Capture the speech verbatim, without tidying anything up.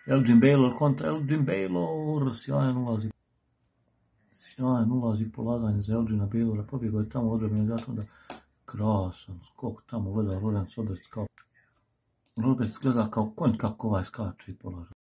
Elgin Baylor kontra Elgin Baylor, sjajan ulazi. Sjajan ulazi polaganje za Elgina Baylora, pobjegao je tamo odrebno zato da krasan skok tamo gleda Lorenz Roberts kao Roberts gleda kao konj kako ovaj skače i polaže.